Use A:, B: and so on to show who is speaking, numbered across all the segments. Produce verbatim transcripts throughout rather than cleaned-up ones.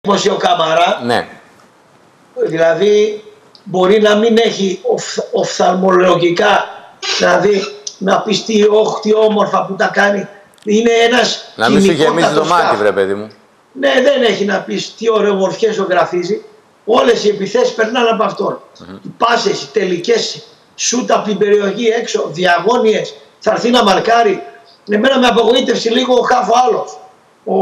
A: εντύπωση ο Καμαρά.
B: Ναι.
A: Δηλαδή μπορεί να μην έχει οφ, οφθαλμολογικά, δηλαδή να πεις τι όχτι όμορφα που τα κάνει. Είναι ένας
B: να μην σου γεμίζει το μάτι, βρε παιδί μου.
A: Ναι, δεν έχει να πεις τι ωραιομορφιές ζωγραφίζει. Όλες οι επιθέσεις περνάνε από αυτόν. Mm-hmm. Οι πάσες, οι τελικές, σούτ από την περιοχή έξω, διαγώνιες, θα έρθει να μαρκάρει. Εμένα με απογοήτευσε λίγο ο Χάφο άλλος. Ο,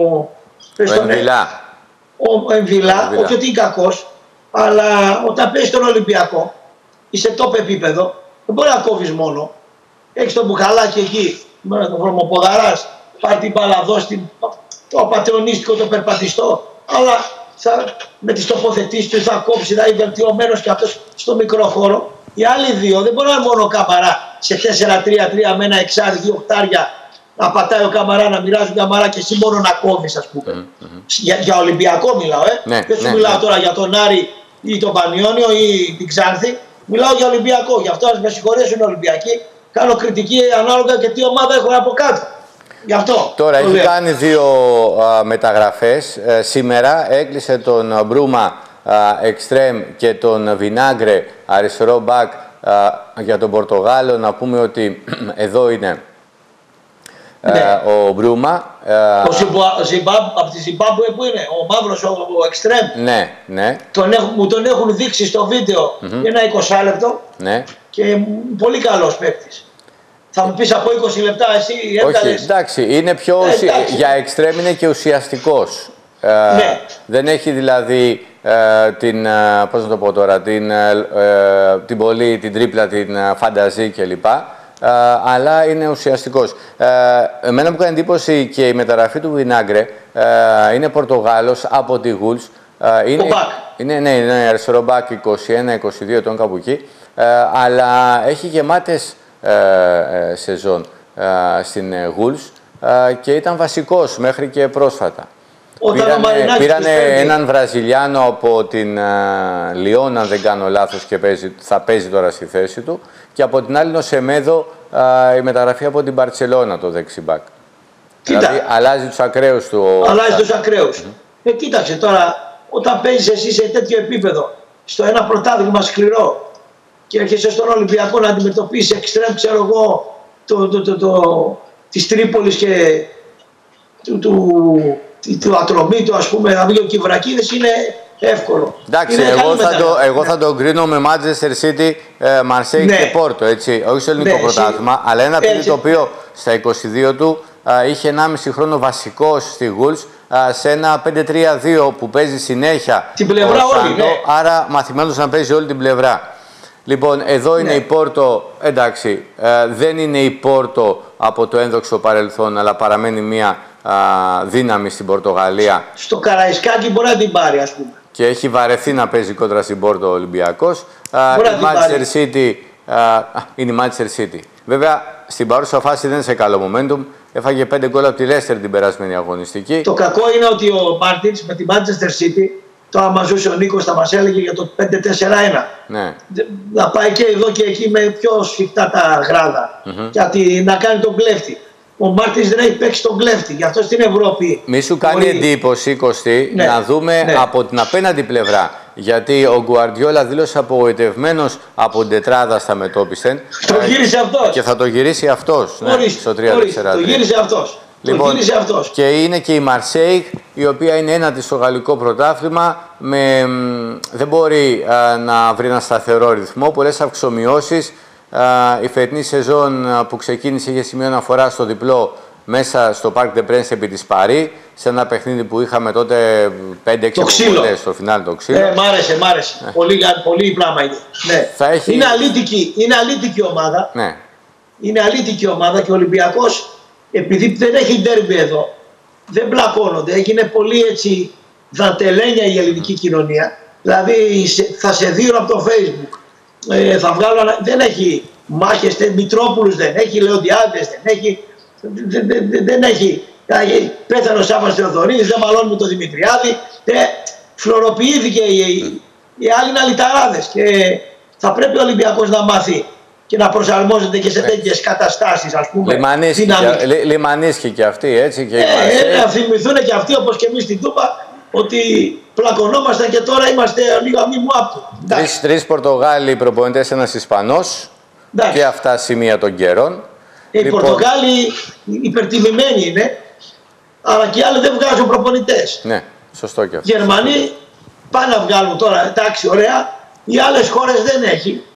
B: ο Εμβιλά.
A: Ο Εμβιλά, όχι ότι είναι κακός, αλλά όταν παίζει τον Ολυμπιακό, είσαι top επίπεδο, δεν μπορεί να κόβεις μόνο. Έχεις τον Μπουχαλάκι εκεί, με τον βρωμοποδαράς, πάρει την μπάλα, δώσει την, το απατεωνίστικο, το περπατιστό, αλλά θα, με τις τοποθετήσεις του θα κόψει, θα είναι βελτιωμένος και αυτός στο μικρό χώρο. Οι άλλοι δύο δεν μπορεί να είναι μόνο ο Καμαρά σε τέσσερα τρία τρία με ένα εξάρι, δύο οχτάρια, να πατάει ο Καμαρά, να μοιράζει ο Καμαρά και εσύ μόνο να κόβεις, ας πούμε. Mm -hmm. για, για Ολυμπιακό μιλάω, ε.
B: Ναι,
A: δεν σου
B: ναι,
A: μιλάω
B: ναι.
A: τώρα για τον Άρη ή τον Πανιόνιο ή την Ξάνθη. Μιλάω για Ολυμπιακό. Γι' αυτό ας με συγχωρέσουν οι Ολυμπιακοί. Κάνω κριτική ανάλογα και τι ομάδα έχουν από κάτω. Γι' αυτό.
B: Τώρα έχει λέω. κάνει δύο α, μεταγραφές. Ε, σήμερα έκλεισε τον Μπρούμα εξτρέμ και τον Βινάγκρε αριστερό μπακ για τον Πορτογάλο. Να πούμε ότι εδώ είναι
A: ναι.
B: ε, ο Μπρούμα. Ε,
A: ο Ζιμπάμπ, από τη Ζιμπάμπουε που είναι, ο μαύρος, ο, ο εξτρέμ.
B: Ναι, ναι.
A: Τον έχουν, μου τον έχουν δείξει στο βίντεο mm -hmm. ένα είκοσι λεπτό
B: ναι.
A: και πολύ καλός παίκτης. Θα μου πεις από είκοσι λεπτά εσύ έβγαλες.
B: Όχι, εντάξει, είναι πιο
A: ε, εντάξει.
B: για εξτρέμ είναι και ουσιαστικός. Ε,
A: ναι.
B: Δεν έχει δηλαδή ε, την, ε, πώς να το πω τώρα, την, ε, την πολύ, την τρίπλα, την ε, φανταζή κλπ. Uh, αλλά είναι ουσιαστικός. Uh, εμένα μου κάνει εντύπωση και η μεταγραφή του Βινάγκρε uh, είναι Πορτογάλος από τη Γουλς. Uh, είναι, είναι, ναι, είναι αριστερό μπακ είκοσι ένα είκοσι δύο ετών κάπου εκεί. Uh, αλλά έχει γεμάτες uh, σεζόν uh, στην Γουλς uh, και ήταν βασικός μέχρι και πρόσφατα. Πήρανε, πήρανε έναν Βραζιλιάνο από την uh, Λιόν, αν δεν κάνω λάθος, και παίζει, θα παίζει τώρα στη θέση του. Και από την άλλη, ο Σεμέδο, uh, η μεταγραφή από την Μπαρτσελώνα, το δεξιμπάκ. Δηλαδή, αλλάζει τους ακραίους του.
A: Αλλάζει τους ακραίους. Mm -hmm. Ε, κοίταξε τώρα, όταν παίζεις εσύ σε τέτοιο επίπεδο, στο ένα πρωτάθλημα σκληρό και έρχεσαι στον Ολυμπιακό να αντιμετωπίσεις εξτρέμ, ξέρω εγώ, το, το, το, το, της Τρίπολης και του, του, του Ατρομήτου, ας πούμε, να βγει ο Κιβρακίδης, είναι εύκολο.
B: Εντάξει, εγώ θα, το, εγώ ναι. θα το κρίνω με Manchester City, Marseille ναι. και Πόρτο, έτσι. Όχι στο ελληνικό ναι, πρωτάθλημα, αλλά ένα παιδί το οποίο στα είκοσι δύο του α, είχε ενάμιση χρόνο βασικός στη Γουλς σε ένα πέντε τρία δύο που παίζει συνέχεια.
A: Την πλευρά όλη, ναι.
B: Άρα μαθημένος να παίζει όλη την πλευρά. Λοιπόν, εδώ είναι ναι. η Πόρτο, εντάξει, ε, δεν είναι η Πόρτο από το ένδοξο παρελθόν, αλλά παραμένει μια α, δύναμη στην Πορτογαλία.
A: Στο Καραϊσκάκι μπορεί να την πάρει, ας πούμε.
B: Και έχει βαρεθεί να παίζει κόντρα στην Πόρτο ο Ολυμπιακός. Η Manchester City α, είναι η Manchester City. Βέβαια, στην παρούσα φάση δεν είναι σε καλό momentum. Έφαγε πέντε γκολ από τη Leicester την περασμένη αγωνιστική.
A: Το κακό είναι ότι ο Μάρτινς με τη Manchester City, το άμα ζούσε ο Νίκος θα μας έλεγε για το πέντε τέσσερα ένα.
B: Ναι.
A: Να πάει και εδώ και εκεί με πιο σφιχτά τα γράδα. Mm-hmm. Γιατί να κάνει τον κλέφτη. Ο Μάρτινς δεν έχει παίξει τον κλέφτη. Γι' αυτό στην Ευρώπη.
B: Μη σου κάνει μπορεί... εντύπωση, Κωστή, ναι. να δούμε ναι. από την απέναντι πλευρά. Γιατί ο Γκουαρντιόλα δήλωσε απογοητευμένος από την τετράδα στα μετώπιστεν.
A: Το γύρισε αυτός.
B: Και θα το γυρίσει αυτός. Ναι, στο τρία τέσσερα τρία.
A: Το γύρισε αυτός.
B: Λοιπόν,
A: το γύρισε αυτός.
B: Και είναι και η Μαρσέιγ, η οποία είναι ένατη στο γαλλικό πρωτάθλημα. Με, δεν μπορεί α, να βρει ένα σταθερό ρυθμό. Πολλές αυξομοιώσεις. Uh, η φετινή σεζόν uh, που ξεκίνησε είχε σημείο αναφορά στο διπλό μέσα στο Parc des Princes επί της Παρί, σε ένα παιχνίδι που είχαμε τότε πέντε έξι βολές στο φινάλι, το ξύλο.
A: Ε, μ' άρεσε, μ' άρεσε. Ναι. Πολύ, πολύ πράγμα είναι. Ναι.
B: Θα έχει...
A: είναι, αλήτικη, είναι αλήτικη ομάδα.
B: Ναι.
A: Είναι αλήτικη ομάδα και ο Ολυμπιακός, επειδή δεν έχει ντέρμπι εδώ, δεν μπλακώνονται. Έγινε πολύ έτσι δαντελένια η ελληνική mm. κοινωνία. Δηλαδή θα σε δίνω από το Facebook. Ε, θα βγάλω, δεν έχει μάχες, Μητρόπουλους δεν έχει, Λεοντιάδες δεν έχει, δεν, δεν, δεν έχει, πέθανε ο Σάββας Θεοδωρίδης, δεν μαλώνει με τον Δημητριάδη, ε, φλωροποιήθηκε, οι, οι άλλοι είναι αλυταράδες και θα πρέπει ο Ολυμπιακός να μάθει και να προσαρμόζεται και σε τέτοιες καταστάσεις, ας πούμε.
B: Λιμανίσχοι και αυτοί, έτσι. Και
A: ε, ε, να θυμηθούν και αυτοί, όπως και εμείς στην Τούπα, ότι πλακωνόμασταν και τώρα είμαστε λίγο αμοί μου άπτω.
B: Τρεις, τρεις Πορτογάλοι προπονητές, ένας Ισπανός και αυτά σημεία των καιρών.
A: Οι
B: λοιπόν...
A: Πορτογάλοι υπερτιμημένοι είναι, αλλά και οι άλλοι δεν βγάζουν προπονητές.
B: Ναι, σωστό και αυτό.
A: Γερμανοί πάνε να βγάλουν τώρα, εντάξει, ωραία. Οι άλλες χώρες δεν έχει.